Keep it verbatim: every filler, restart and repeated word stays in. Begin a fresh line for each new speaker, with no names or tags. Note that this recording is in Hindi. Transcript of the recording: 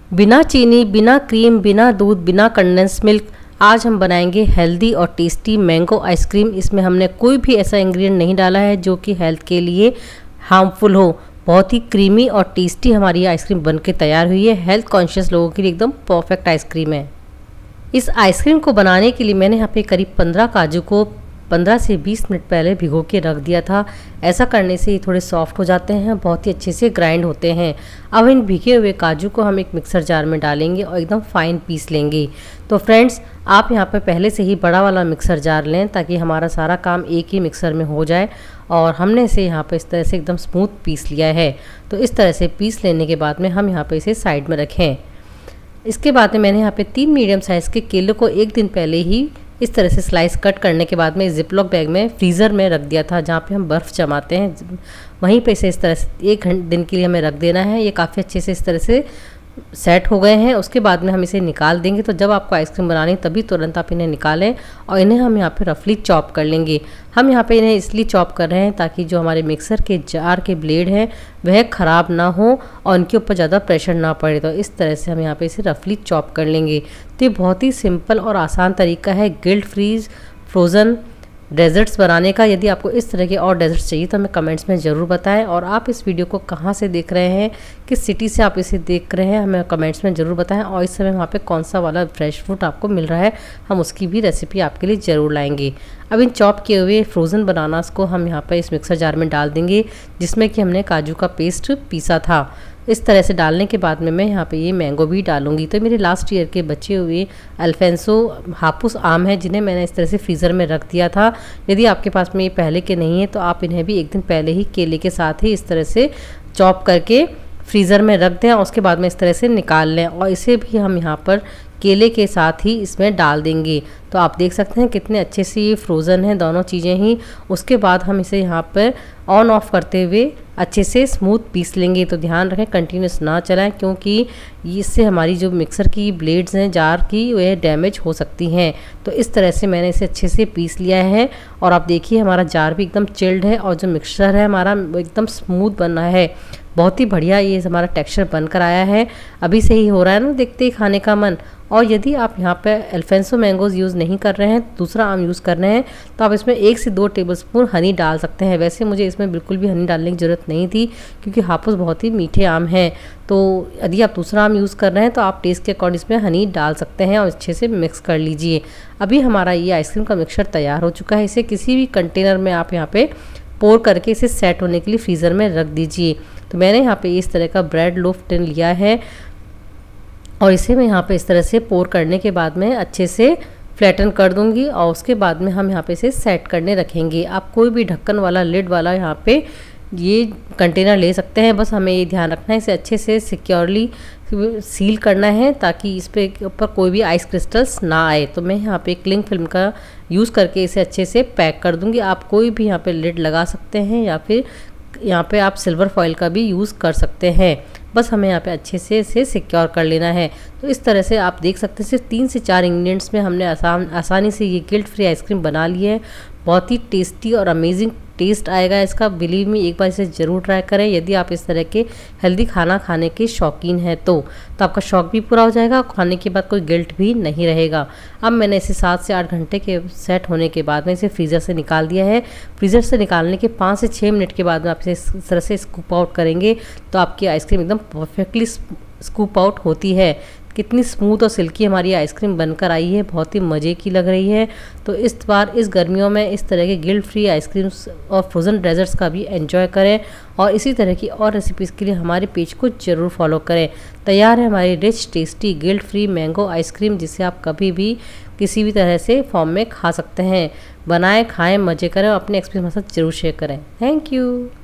बिना चीनी, बिना क्रीम, बिना दूध, बिना कंडेंस मिल्क आज हम बनाएंगे हेल्दी और टेस्टी मैंगो आइसक्रीम। इसमें हमने कोई भी ऐसा इंग्रेडिएंट नहीं डाला है जो कि हेल्थ के लिए हार्मफुल हो। बहुत ही क्रीमी और टेस्टी हमारी ये आइसक्रीम बनके तैयार हुई है। हेल्थ कॉन्शियस लोगों के लिए एकदम परफेक्ट आइसक्रीम है। इस आइसक्रीम को बनाने के लिए मैंने यहाँ पे करीब पंद्रह काजू को पंद्रह से बीस मिनट पहले भिगो के रख दिया था। ऐसा करने से ये थोड़े सॉफ्ट हो जाते हैं, बहुत ही अच्छे से ग्राइंड होते हैं। अब इन भिगे हुए काजू को हम एक मिक्सर जार में डालेंगे और एकदम फाइन पीस लेंगे। तो फ्रेंड्स, आप यहाँ पर पहले से ही बड़ा वाला मिक्सर जार लें ताकि हमारा सारा काम एक ही मिक्सर में हो जाए। और हमने इसे यहाँ पर इस तरह से एकदम स्मूथ पीस लिया है। तो इस तरह से पीस लेने के बाद में हम यहाँ पर इसे साइड में रखें। इसके बाद में मैंने यहाँ पे तीन मीडियम साइज़ के केले को एक दिन पहले ही इस तरह से स्लाइस कट करने के बाद में जिपलॉक बैग में फ्रीज़र में रख दिया था, जहाँ पे हम बर्फ़ जमाते हैं। वहीं पे इसे इस तरह से एक घंटे दिन के लिए हमें रख देना है। ये काफ़ी अच्छे से इस तरह से सेट हो गए हैं। उसके बाद में हम इसे निकाल देंगे। तो जब आपको आइसक्रीम बनानी तभी तुरंत आप इन्हें निकालें और इन्हें हम यहाँ पे रफली चॉप कर लेंगे। हम यहाँ पे इन्हें इसलिए चॉप कर रहे हैं ताकि जो हमारे मिक्सर के जार के ब्लेड हैं वह ख़राब ना हो और उनके ऊपर ज़्यादा प्रेशर ना पड़े। तो इस तरह से हम यहाँ पे इसे रफली चॉप कर लेंगे। तो ये बहुत ही सिंपल और आसान तरीका है गिल्ट फ्रीज फ्रोज़न डेजर्ट्स बनाने का। यदि आपको इस तरह के और डेजर्ट्स चाहिए तो हमें कमेंट्स में ज़रूर बताएं। और आप इस वीडियो को कहाँ से देख रहे हैं, किस सिटी से आप इसे देख रहे हैं, हमें कमेंट्स में ज़रूर बताएं। और इस समय वहाँ पे कौन सा वाला फ्रेश फ्रूट आपको मिल रहा है, हम उसकी भी रेसिपी आपके लिए ज़रूर लाएंगे। अब इन चॉप किए हुए फ्रोज़न बनानास को हम यहाँ पर इस मिक्सर जार में डाल देंगे जिसमें कि हमने काजू का पेस्ट पीसा था। इस तरह से डालने के बाद में मैं यहाँ पे ये मैंगो भी डालूंगी। तो मेरे लास्ट ईयर के बचे हुए अल्फेंसो हापुस आम है जिन्हें मैंने इस तरह से फ्रीज़र में रख दिया था। यदि आपके पास में ये पहले के नहीं है तो आप इन्हें भी एक दिन पहले ही केले के साथ ही इस तरह से चॉप करके फ्रीज़र में रख दें और उसके बाद में इस तरह से निकाल लें। और इसे भी हम यहाँ पर केले के साथ ही इसमें डाल देंगे। तो आप देख सकते हैं कितने अच्छे से ये फ्रोज़न हैं दोनों चीज़ें ही। उसके बाद हम इसे यहाँ पर ऑन ऑफ करते हुए अच्छे से स्मूथ पीस लेंगे। तो ध्यान रखें कंटिन्यूस ना चलाएं क्योंकि इससे हमारी जो मिक्सर की ब्लेड्स हैं जार की वह डैमेज हो सकती हैं। तो इस तरह से मैंने इसे अच्छे से पीस लिया है। और आप देखिए हमारा जार भी एकदम चिल्ड है और जो मिक्सचर है हमारा एकदम स्मूथ बना है। बहुत ही बढ़िया ये हमारा टेक्सचर बनकर आया है। अभी से ही हो रहा है ना देखते ही खाने का मन। और यदि आप यहाँ पे अल्फेंसो मैंगोज़ यूज़ नहीं कर रहे हैं, दूसरा आम यूज़ कर रहे हैं, तो आप इसमें एक से दो टेबलस्पून हनी डाल सकते हैं। वैसे मुझे इसमें बिल्कुल भी हनी डालने की ज़रूरत नहीं थी क्योंकि हापुस बहुत ही मीठे आम हैं। तो यदि आप दूसरा आम यूज़ कर रहे हैं तो आप टेस्ट के अकॉर्डिंग इसमें हनी डाल सकते हैं और अच्छे से मिक्स कर लीजिए। अभी हमारा ये आइसक्रीम का मिक्सचर तैयार हो चुका है। इसे किसी भी कंटेनर में आप यहाँ पे पोर करके इसे सेट होने के लिए फ्रीज़र में रख दीजिए। तो मैंने यहाँ पे इस तरह का ब्रेड लोफ टिन लिया है और इसे मैं यहाँ पे इस तरह से पोर करने के बाद में अच्छे से फ्लैटन कर दूंगी और उसके बाद में हम यहाँ पे इसे सेट करने रखेंगे। आप कोई भी ढक्कन वाला लिड वाला यहाँ पे ये कंटेनर ले सकते हैं। बस हमें ये ध्यान रखना है इसे अच्छे से सिक्योरली सील करना है ताकि इस पे ऊपर कोई भी आइस क्रिस्टल्स ना आए। तो मैं यहाँ पे क्लिंग फिल्म का यूज़ करके इसे अच्छे से पैक कर दूँगी। आप कोई भी यहाँ पे लिड लगा सकते हैं या फिर यहाँ पे आप सिल्वर फॉइल का भी यूज़ कर सकते हैं। बस हमें यहाँ पे अच्छे से इसे सिक्योर कर लेना है। तो इस तरह से आप देख सकते हैं सिर्फ तीन से चार इंग्रेडिएंट्स में हमने आसान आसानी से ये गिल्ट फ्री आइसक्रीम बना ली है। बहुत ही टेस्टी और अमेजिंग टेस्ट आएगा इसका। बिलीव मी, एक बार इसे ज़रूर ट्राई करें यदि आप इस तरह के हेल्दी खाना खाने के शौकीन हैं तो तो आपका शौक भी पूरा हो जाएगा और खाने के बाद कोई गिल्ट भी नहीं रहेगा। अब मैंने इसे सात से आठ घंटे के सेट होने के बाद में इसे फ्रीज़र से निकाल दिया है। फ्रीज़र से निकालने के पाँच से छः मिनट के बाद में आप इसे इस तरह से स्कूप आउट करेंगे तो आपकी आइसक्रीम एकदम परफेक्टली स्कूप आउट होती है। कितनी स्मूथ और सिल्की हमारी आइसक्रीम बनकर आई है, बहुत ही मज़े की लग रही है। तो इस बार इस गर्मियों में इस तरह के गिल्ट फ्री आइसक्रीम्स और फ्रोज़न डेजर्ट्स का भी एंजॉय करें और इसी तरह की और रेसिपीज़ के लिए हमारे पेज को ज़रूर फॉलो करें। तैयार है हमारी rich tasty guilt free mango ice cream जिसे आप कभी भी किसी भी तरह से फॉर्म में खा सकते हैं। बनाएं, खाएँ, मज़े करें और अपने एक्सपीरियंस के साथ ज़रूर शेयर करें। Thank you.